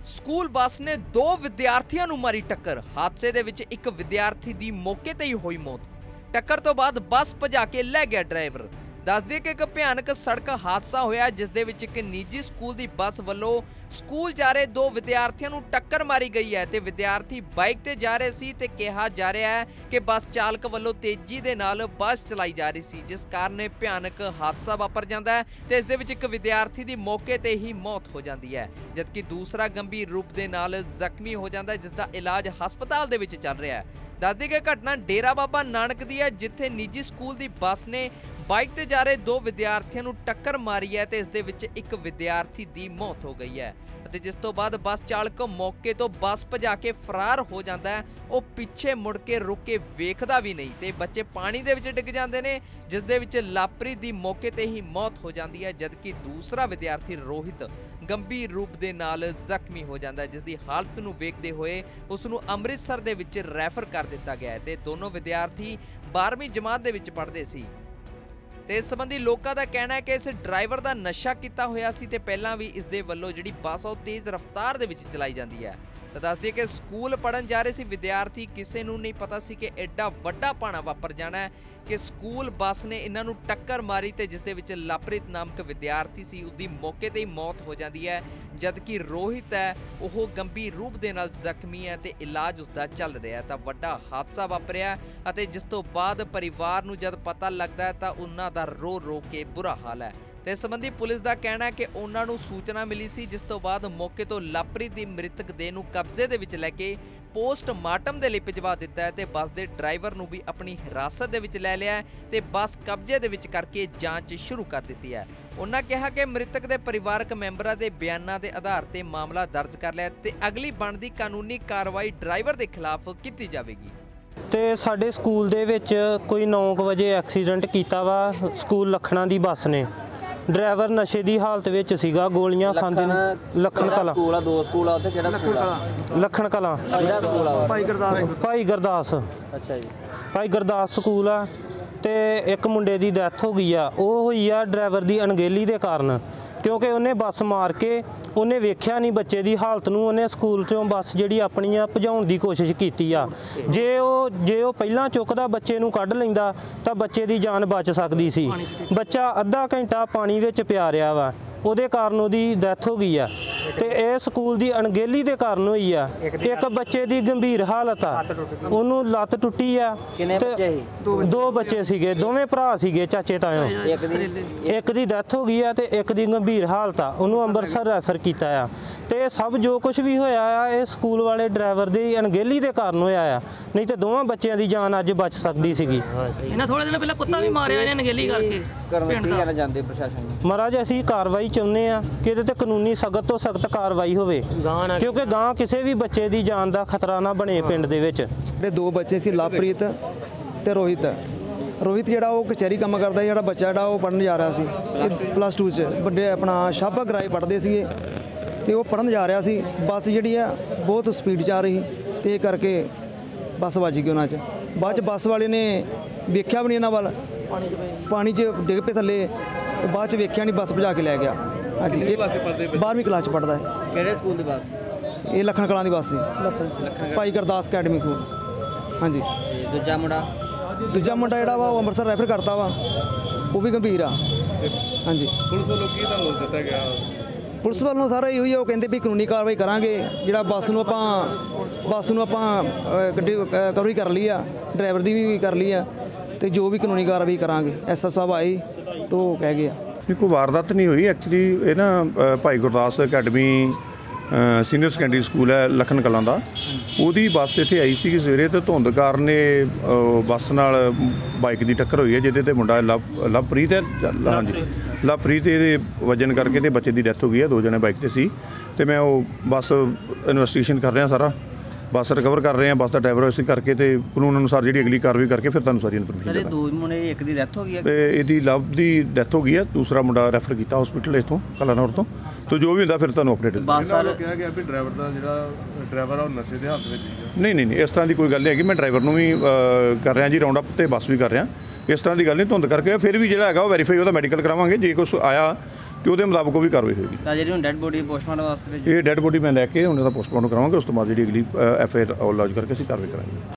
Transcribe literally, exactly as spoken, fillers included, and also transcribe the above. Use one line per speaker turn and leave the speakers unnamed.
School bus ਨੇ ਦੋ ਵਿਦਿਆਰਥੀਆਂ ਨੂੰ ਮਾਰੀ ਟੱਕਰ। ਹਾਦਸੇ ਦੇ ਵਿੱਚ ਇੱਕ ਵਿਦਿਆਰਥੀ ਦੀ ਮੌਕੇ ਤੇ ਹੀ ਹੋਈ ਮੌਤ। ਟੱਕਰ ਤੋਂ ਬਾਅਦ ਬੱਸ ਭਜਾ ਕੇ ਲੈ ਗਿਆ ਡਰਾਈਵਰ। ਦੱਸ ਦਈਏ ਕਿ ਇੱਕ ਭਿਆਨਕ ਸੜਕ ਹਾਦਸਾ ਹੋਇਆ ਜਿਸ ਦੇ ਵਿੱਚ ਇੱਕ ਨਿੱਜੀ ਸਕੂਲ ਦੀ ਬੱਸ ਵੱਲੋਂ ਸਕੂਲ ਜਾ ਰਹੇ ਦੋ ਵਿਦਿਆਰਥੀਆਂ ਨੂੰ ਟੱਕਰ ਮਾਰੀ ਗਈ ਹੈ ਤੇ ਵਿਦਿਆਰਥੀ ਬਾਈਕ ਤੇ ਜਾ ਰਹੇ ਸੀ ਤੇ ਕਿਹਾ ਜਾ ਰਿਹਾ ਹੈ ਕਿ ਬੱਸ ਚਾਲਕ ਵੱਲੋਂ ਤੇਜ਼ੀ ਦੇ ਨਾਲ ਬੱਸ ਚਲਾਈ ਜਾ ਰਹੀ ਸੀ, ਜਿਸ ਕਾਰਨ ਇਹ ਭਿਆਨਕ ਹਾਦਸਾ ਵਾਪਰ ਜਾਂਦਾ ਹੈ ਤੇ ਇਸ ਦੇ ਵਿੱਚ ਇੱਕ ਵਿਦਿਆਰਥੀ ਦੀ ਮੌਕੇ ਤੇ ਹੀ ਮੌਤ ਹੋ ਜਾਂਦੀ ਹੈ, ਜਦਕਿ ਦੂਸਰਾ ਗੰਭੀਰ ਰੂਪ ਦੇ ਨਾਲ ਜ਼ਖਮੀ ਹੋ ਜਾਂਦਾ ਹੈ, ਜਿਸ ਦਾ ਇਲਾਜ ਹਸਪਤਾਲ ਦੇ ਵਿੱਚ ਚੱਲ ਰਿਹਾ ਹੈ। ਦੱਸ ਦਈਏ ਕਿ ਘਟਨਾ ਡੇਰਾ ਬਾਬਾ ਨਾਨਕ ਦੀ ਹੈ, ਜਿੱਥੇ ਨਿੱਜੀ ਸਕੂਲ ਦੀ ਬੱਸ ਨੇ ਬਾਈਕ ਤੇ ਜਾ ਰਹੇ ਦੋ ਵਿਦਿਆਰਥੀਆਂ ਨੂੰ ਟੱਕਰ ਮਾਰੀ ਹੈ ਤੇ ਇਸ ਦੇ ਵਿੱਚ ਇੱਕ ਵਿਦਿਆਰਥੀ ਦੀ ਮੌਤ ਹੋ ਗਈ ਹੈ ਅਤੇ ਜਿਸ ਤੋਂ ਬਾਅਦ ਬੱਸ ਚਾਲਕ ਮੌਕੇ ਤੋਂ ਬੱਸ ਭਜਾ ਕੇ ਫਰਾਰ ਹੋ ਜਾਂਦਾ ਹੈ। ਉਹ ਪਿੱਛੇ ਮੁੜ ਕੇ ਰੁਕ ਕੇ ਵੇਖਦਾ ਵੀ ਨਹੀਂ ਤੇ ਬੱਚੇ ਪਾਣੀ ਦੇ ਵਿੱਚ ਡਿੱਗ ਜਾਂਦੇ ਨੇ, ਜਿਸ ਦੇ ਵਿੱਚ ਲਵਪ੍ਰੀਤ ਦੀ ਮੌਕੇ ਤੇ ਹੀ ਮੌਤ ਹੋ ਜਾਂਦੀ ਹੈ, ਜਦਕਿ ਦੂਸਰਾ ਵਿਦਿਆਰਥੀ ਰੋਹਿਤ ਗੰਭੀਰ ਰੂਪ ਦੇ ਨਾਲ ਜ਼ਖਮੀ ਹੋ ਜਾਂਦਾ ਹੈ, ਜਿਸ ਦੀ ਹਾਲਤ ਨੂੰ ਵੇਖਦੇ ਹੋਏ ਉਸ ਨੂੰ ਅੰਮ੍ਰਿਤਸਰ ਦੇ ਵਿੱਚ ਰੈਫਰ ਕਰ ਦਿੱਤਾ ਗਿਆ ਹੈ ਤੇ ਦੋਨੋਂ ਵਿਦਿਆਰਥੀ ਬਾਰ੍ਹਵੀਂ ਜਮਾਤ ਦੇ ਵਿੱਚ ਪੜ੍ਹਦੇ ਸੀ। ਤੇ ਇਸ ਸੰਬੰਧੀ ਲੋਕਾਂ ਦਾ ਕਹਿਣਾ ਹੈ ਕਿ ਇਸ ਡਰਾਈਵਰ ਦਾ ਨਸ਼ਾ ਕੀਤਾ ਹੋਇਆ ਸੀ ਤੇ ਪਹਿਲਾਂ ਵੀ ਇਸ ਦੇ ਵੱਲੋਂ ਜਿਹੜੀ ਬੱਸ ਉਹ ਤੇਜ਼ ਰਫ਼ਤਾਰ ਦੇ ਵਿੱਚ ਚਲਾਈ ਜਾਂਦੀ ਹੈ। ਤਾਂ ਦੱਸ ਦਈਏ ਕਿ ਸਕੂਲ ਪੜ੍ਹਨ ਜਾ ਰਹੇ ਸੀ ਵਿਦਿਆਰਥੀ, ਕਿਸੇ ਨੂੰ ਨਹੀਂ ਪਤਾ ਸੀ ਕਿ ਐਡਾ ਵੱਡਾ ਭਾਣਾ ਵਾਪਰ ਜਾਣਾ ਹੈ ਕਿ ਸਕੂਲ ਬੱਸ ਨੇ ਇਹਨਾਂ ਨੂੰ ਟੱਕਰ ਮਾਰੀ ਤੇ ਜਿਸ ਦੇ ਵਿੱਚ ਲਵਪ੍ਰੀਤ ਨਾਮਕ ਵਿਦਿਆਰਥੀ ਸੀ ਉਸਦੀ ਮੌਕੇ ਤੇ ਹੀ ਮੌਤ ਹੋ ਜਾਂਦੀ ਹੈ, ਜਦਕਿ ਰੋਹਿਤ ਹੈ ਉਹ ਗੰਭੀਰ ਰੂਪ ਦੇ ਨਾਲ ਜ਼ਖਮੀ ਹੈ ਤੇ ਇਲਾਜ ਉਸਦਾ ਚੱਲ ਰਿਹਾ ਹੈ। ਤਾਂ ਵੱਡਾ ਹਾਦਸਾ ਵਾਪਰਿਆ ਅਤੇ ਜਿਸ ਤੋਂ ਬਾਅਦ ਪਰਿਵਾਰ ਨੂੰ ਜਦ ਪਤਾ ਲੱਗਦਾ ਹੈ ਤਾਂ ਉਹਨਾਂ ਦਾ ਰੋ ਰੋ ਕੇ ਬੁਰਾ ਹਾਲ ਹੈ। ਤੇ ਇਸ ਸੰਬੰਧੀ ਪੁਲਿਸ ਦਾ ਕਹਿਣਾ ਹੈ ਕਿ ਉਹਨਾਂ ਨੂੰ ਸੂਚਨਾ ਮਿਲੀ ਸੀ, ਜਿਸ ਤੋਂ ਬਾਅਦ ਮੌਕੇ ਤੋਂ ਲਵਪ੍ਰੀਤ ਦੀ ਮ੍ਰਿਤਕ ਦੇਹ ਨੂੰ ਕਬਜ਼ੇ ਦੇ ਵਿੱਚ ਲੈ ਕੇ ਪੋਸਟਮਾਰਟਮ ਦੇ ਲਈ ਭਿਜਵਾ ਦਿੱਤਾ ਹੈ ਤੇ ਬੱਸ ਦੇ ਡਰਾਈਵਰ ਨੂੰ ਵੀ ਆਪਣੀ ਹਿਰਾਸਤ ਦੇ ਵਿੱਚ ਲੈ ਲਿਆ ਹੈ ਤੇ ਬੱਸ ਕਬਜ਼ੇ ਦੇ ਵਿੱਚ ਕਰਕੇ ਜਾਂਚ ਸ਼ੁਰੂ ਕਰ ਦਿੱਤੀ ਹੈ। ਉਹਨਾਂ ਕਿਹਾ ਕਿ ਮ੍ਰਿਤਕ ਦੇ ਪਰਿਵਾਰਕ ਮੈਂਬਰਾਂ ਦੇ ਬਿਆਨਾਂ ਦੇ ਆਧਾਰ ਤੇ ਮਾਮਲਾ ਦਰਜ ਕਰ ਲਿਆ ਤੇ ਅਗਲੀ ਬਣਦੀ ਕਾਨੂੰਨੀ ਕਾਰਵਾਈ ਡਰਾਈਵਰ ਦੇ ਖਿਲਾਫ ਕੀਤੀ ਜਾਵੇਗੀ।
ਤੇ ਸਾਡੇ ਸਕੂਲ ਦੇ ਵਿੱਚ ਕੋਈ ਨੌ ਵਜੇ ਐਕਸੀਡੈਂਟ ਕੀਤਾ ਵਾ ਸਕੂਲ ਲਖਣਾ ਦੀ ਬੱਸ ਨੇ। ਡਰਾਈਵਰ ਨਸ਼ੇ ਦੀ ਹਾਲਤ ਵਿੱਚ ਸੀਗਾ, ਗੋਲੀਆਂ ਖਾਂਦੇ ਨੇ। ਲਖਣ ਕਲਾਂ
ਸਕੂਲ ਆ, ਦੋ ਸਕੂਲ ਆ ਉੱਥੇ, ਕਿਹੜਾ ਸਕੂਲ ਆ?
ਲਖਣ ਕਲਾਂ।
ਕਿਹੜਾ ਸਕੂਲ ਆ?
ਭਾਈ ਗੁਰਦਾਸ। ਭਾਈ ਗੁਰਦਾਸ।
ਅੱਛਾ ਜੀ।
ਭਾਈ ਗੁਰਦਾਸ ਸਕੂਲ ਆ ਤੇ ਇੱਕ ਮੁੰਡੇ ਦੀ ਡੈਥ ਹੋ ਗਈ ਆ। ਉਹ ਹੋਈ ਆ ਡਰਾਈਵਰ ਦੀ ਅਣਗਹਿਲੀ ਦੇ ਕਾਰਨ, ਕਿਉਂਕਿ ਉਹਨੇ ਬੱਸ ਮਾਰ ਕੇ ਉਹਨੇ ਵੇਖਿਆ ਨਹੀਂ ਬੱਚੇ ਦੀ ਹਾਲਤ ਨੂੰ। ਉਹਨੇ ਸਕੂਲ ਚੋਂ ਬੱਸ ਜਿਹੜੀ ਆਪਣੀ ਆ ਭਜਾਉਣ ਦੀ ਕੋਸ਼ਿਸ਼ ਕੀਤੀ ਆ। ਜੇ ਉਹ ਜੇ ਉਹ ਪਹਿਲਾਂ ਚੁੱਕਦਾ ਬੱਚੇ ਨੂੰ ਕੱਢ ਲੈਂਦਾ ਤਾਂ ਬੱਚੇ ਦੀ ਜਾਨ ਬਚ ਸਕਦੀ ਸੀ। ਬੱਚਾ ਅੱਧਾ ਘੰਟਾ ਪਾਣੀ ਵਿੱਚ ਪਿਆ ਰਿਹਾ ਵਾ, ਉਹਦੇ ਕਾਰਨ ਉਹਦੀ ਡੈਥ ਹੋ ਗਈ ਆ ਤੇ ਇਹ ਸਕੂਲ ਦੀ ਅਣਗਹਿਲੀ ਦੇ ਕਾਰਨ ਹੋਈ ਆ। ਇੱਕ ਬੱਚੇ ਦੀ ਗੰਭੀਰ ਹਾਲਤ ਆ, ਉਹਨੂੰ ਲੱਤ ਟੁੱਟੀ ਆ।
ਕਿੰਨੇ ਬੱਚੇ ਸੀ?
ਦੋ ਬੱਚੇ ਸੀਗੇ, ਦੋਵੇਂ ਭਰਾ ਸੀਗੇ ਚਾਚੇ ਤਾਇਓ।
ਇੱਕ ਦੀ
ਇੱਕ ਦੀ ਡੈਥ ਹੋ ਗਈ ਆ ਤੇ ਇੱਕ ਦੀ ਗੰਭੀਰ ਹਾਲਤ ਆ, ਉਹਨੂੰ ਅੰਮ੍ਰਿਤਸਰ ਰੈਫਰ ਕੀਤਾ ਆ। ਤੇ ਇਹ ਸਭ ਜੋ ਕੁਝ ਵੀ ਹੋਇਆ ਆ ਇਹ ਸਕੂਲ ਵਾਲੇ ਡਰਾਈਵਰ ਦੀ ਅਣਗਹਿਲੀ ਦੇ ਕਾਰਨ ਹੋਇਆ ਆ, ਨਹੀਂ ਤੇ ਦੋਵਾਂ ਬੱਚਿਆਂ ਦੀ ਜਾਨ ਅੱਜ ਬਚ ਸਕਦੀ ਸੀਗੀ।
ਇਹਨਾਂ ਥੋੜੇ ਦਿਨ ਪਹਿਲਾਂ ਕੁੱਤਾ ਵੀ ਮਾਰਿਆ ਇਹਨੇ ਅਣਗਹਿਲੀ ਕਰਕੇ।
ਕਰਨਾ ਕੀ ਕਰਨਾ ਜਾਂਦੇ ਪ੍ਰਸ਼ਾਸਨ ਨੂੰ?
ਮਹਾਰਾਜ ਅਸੀਂ ਕਾਰਵਾਈ ਚਾਹੁੰਦੇ ਆ ਕਿ ਇਹਦੇ ਤੇ ਕਾਨੂੰਨੀ ਸਖਤ ਤੋਂ ਸਖਤ ਕਾਰਵਾਈ ਹੋਵੇ, ਕਿਉਂਕਿ ਗਾਂ ਕਿਸੇ ਵੀ ਬੱਚੇ ਦੀ ਜਾਨ ਦਾ ਖਤਰਾ ਨਾ ਬਣੇ ਪਿੰਡ ਦੇ ਵਿੱਚ।
ਜਿਹੜੇ ਦੋ ਬੱਚੇ ਸੀ ਲਵਪ੍ਰੀਤ ਤੇ ਰੋਹਿਤ। ਰੋਹਿਤ ਜਿਹੜਾ ਉਹ ਕਚਹਿਰੀ ਕੰਮ ਕਰਦਾ, ਜਿਹੜਾ ਬੱਚਾ ਜਿਹੜਾ ਉਹ ਪੜ੍ਹਨ ਜਾ ਰਿਹਾ ਸੀ ਪਲੱਸ ਟੂ 'ਚ, ਵੱਡੇ ਆਪਣਾ ਸ਼ਾਭਾ ਗਰਾਏ ਪੜ੍ਹਦੇ ਸੀਗੇ ਤੇ ਉਹ ਪੜ੍ਹਨ ਜਾ ਰਿਹਾ ਸੀ। ਬੱਸ ਜਿਹੜੀ ਆ ਬਹੁਤ ਸਪੀਡ 'ਚ ਆ ਰਹੀ ਤੇ ਇਹ ਕਰਕੇ ਬੱਸ ਵੱਜ ਗਈ ਉਹਨਾਂ 'ਚ। ਬਾਅਦ 'ਚ ਬੱਸ ਵਾਲੇ ਨੇ ਵੇਖਿਆ ਵੀ ਨਹੀਂ ਇਹਨਾਂ ਵੱਲ, ਪਾਣੀ 'ਚ ਡਿੱਗ ਪਏ ਥੱਲੇ ਤੇ ਬਾਅਦ 'ਚ ਵੇਖਿਆ ਨਹੀਂ, ਬੱਸ ਭਜਾ ਕੇ ਲੈ ਗਿਆ। ਹਾਂਜੀ, ਬਾਰ੍ਹਵੀਂ ਕਲਾਸ 'ਚ ਪੜ੍ਹਦਾ ਹੈ।
ਕਿਹੜੇ ਸਕੂਲ ਦੀ ਬੱਸ?
ਇਹ ਲਖਣ ਕਲਾਂ ਦੀ ਬੱਸ ਸੀ, ਭਾਈ ਗੁਰਦਾਸ ਅਕੈਡਮੀ ਕੋਲ। ਹਾਂਜੀ।
ਦੂਜਾ ਮੁੰਡਾ?
ਦੂਜਾ ਮੁੰਡਾ ਜਿਹੜਾ ਵਾ ਉਹ ਅੰਮ੍ਰਿਤਸਰ ਰੈਫਰ ਕਰਤਾ ਵਾ, ਉਹ ਵੀ ਗੰਭੀਰ ਆ। ਹਾਂਜੀ।
ਪੁਲਿਸ ਵੱਲੋਂ ਕੀ ਤੁਹਾਨੂੰ ਦਿੱਤਾ ਗਿਆ?
ਪੁਲਿਸ ਵੱਲੋਂ ਸਾਰਾ ਇਹੋ ਹੀ ਆ, ਉਹ ਕਹਿੰਦੇ ਵੀ ਕਾਨੂੰਨੀ ਕਾਰਵਾਈ ਕਰਾਂਗੇ। ਜਿਹੜਾ ਬੱਸ ਨੂੰ ਆਪਾਂ ਬੱਸ ਨੂੰ ਆਪਾਂ ਗੱਡੀ ਕਵਰੀ ਕਰ ਲਈ ਆ, ਡਰਾਈਵਰ ਦੀ ਵੀ ਕਰ ਲਈ ਆ ਤੇ ਜੋ ਵੀ ਕਾਨੂੰਨੀ ਕਾਰਵਾਈ ਕਰਾਂਗੇ। ਐਸ ਐਸ ਸਾਹਿਬ ਆਏ ਤਾਂ ਉਹ ਕਹਿ ਗਏ ਆ।
ਕੋਈ ਵਾਰਦਾਤ ਨਹੀਂ ਹੋਈ ਐਕਚੁਅਲੀ। ਇਹ ਨਾ Bhai Gurdas academy senior secondary school ਹੈ ਲਖਣ ਕਲਾਂ ਦਾ, ਉਹਦੀ ਬੱਸ ਇੱਥੇ ਆਈ ਸੀ ਸਵੇਰੇ ਤੇ ਧੁੰਦ ਕਾਰਨ ਇਹ ਬੱਸ ਨਾਲ ਬਾਈਕ ਦੀ ਟੱਕਰ ਹੋਈ ਹੈ, ਜਿਹਦੇ ਤੇ ਮੁੰਡਾ ਲਵ ਲਵਪ੍ਰੀਤ ਹੈ। ਹਾਂਜੀ, ਲਵਪ੍ਰੀਤ ਇਹਦੇ ਵਜਨ ਕਰਕੇ ਤੇ ਬੱਚੇ ਦੀ ਡੈਥ ਹੋ ਗਈ ਹੈ। ਦੋ ਜਣੇ ਬਾਈਕ ਤੇ ਸੀ ਤੇ ਮੈਂ ਉਹ ਬੱਸ ਇਨਵੈਸਟੀਗੇਸ਼ਨ ਕਰ ਰਿਹਾ, ਸਾਰਾ ਬੱਸ ਰਿਕਵਰ ਕਰ ਰਹੇ ਹਾਂ, ਬੱਸ ਦਾ ਡਰਾਈਵਰ ਅਸੀਂ ਕਰਕੇ ਤੇ ਕਾਨੂੰਨ ਅਨੁਸਾਰ ਜਿਹੜੀ ਅਗਲੀ ਕਾਰਵਾਈ ਕਰਕੇ ਫਿਰ ਤੁਹਾਨੂੰ ਸਾਰੀ ਇਨਫੋਰਮੇਸ਼ਨ
ਸਰ। ਇਹ ਦੋ ਮੁੰਡੇ, ਇੱਕ ਦੀ ਡੈਥ ਹੋ ਗਈ ਹੈ
ਤੇ ਇਹਦੀ ਲਵ ਦੀ ਡੈਥ ਹੋ ਗਈ ਹੈ, ਦੂਸਰਾ ਮੁੰਡਾ ਰੈਫਰ ਕੀਤਾ ਹਸਪੀਟਲ ਇੱਥੋਂ ਕਲਾਨੌਰ ਤੋਂ। ਤੇ ਜੋ ਵੀ ਹੁੰਦਾ ਫਿਰ ਤੁਹਾਨੂੰ ਅਪਡੇਟ
ਬੱਸ ਵਾਲਾ
ਕਿਹਾ ਗਿਆ ਵੀ ਡਰਾਈਵਰ ਦਾ ਜਿਹੜਾ ਡਰਾਈਵਰ ਆ ਉਹ ਨਸ਼ੇ ਦੇ ਹਾਲਤ ਵਿੱਚ ਹੀ। ਨਹੀਂ ਨਹੀਂ ਨਹੀਂ ਇਸ ਤਰ੍ਹਾਂ ਦੀ ਕੋਈ ਗੱਲ ਨਹੀਂ ਹੈਗੀ। ਮੈਂ ਡਰਾਈਵਰ ਨੂੰ ਵੀ ਕਰ ਰਿਹਾ ਜੀ ਰਾਉਂਡ ਅਪ ਤੇ ਬੱਸ ਵੀ ਕਰ ਰਿਹਾ। ਇਸ ਤਰ੍ਹਾਂ ਦੀ ਗੱਲ ਨਹੀਂ, ਧੁੰਦ ਕਰਕੇ ਫਿਰ ਵੀ ਜਿਹੜਾ ਹੈਗਾ ਉਹ ਵੈਰੀਫਾਈ ਉਹਦਾ ਮੈਡੀਕਲ ਕਰਾਵਾਂਗੇ। ਜੇ ਕੁਛ ਆਇਆ ਤੇ ਉਹਦੇ ਮੁਤਾਬਕ ਉਹ ਵੀ ਕਾਰਵਾਈ ਹੋਏਗੀ।
ਤਾਂ ਜਿਹੜੀ ਹੁਣ ਡੈੱਡ ਬੋਡੀ ਪੋਸਟਮਾਰਟਮ ਵਾਸਤੇ ਭੇਜੀ
ਇਹ ਡੈੱਡ ਬੋਡੀ ਮੈਂ ਲੈ ਕੇ ਉਹਨਾਂ ਦਾ ਪੋਸਟਮਾਰਟਮ ਕਰਾਵਾਂਗੇ, ਉਸ ਤੋਂ ਬਾਅਦ ਜਿਹੜੀ ਅਗਲੀ ਐਫ ਆਈ ਆਰ ਲੌਜ ਕਰਕੇ ਅਸੀਂ ਕਾਰਵਾਈ ਕਰਾਂਗੇ।